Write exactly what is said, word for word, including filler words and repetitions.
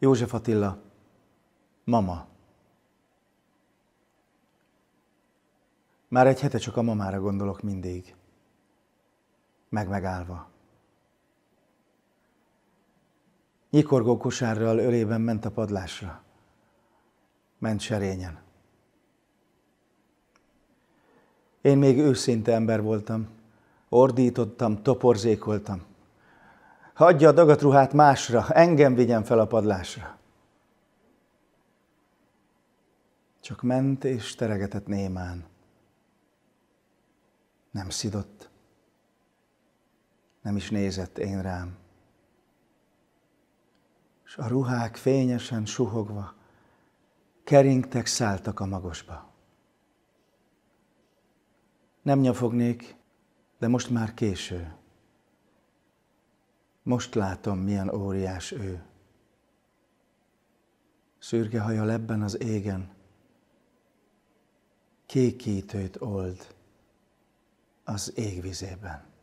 József Attila, mama. Már egy hete csak a mamára gondolok mindig, meg-megállva. Nyikorgó kosárral ölében ment a padlásra. Ment serényen. Én még őszinte ember voltam, ordítottam, toporzékoltam. Hagyja a dagatruhát másra, engem vigyen fel a padlásra. Csak ment és teregetett némán. Nem szidott, nem is nézett én rám. S a ruhák fényesen suhogva keringtek, szálltak a magosba. Nem nyafognék, de most már késő. Most látom, milyen óriás ő. Szürke haja lebben az égen, kékítőt old az égvizében.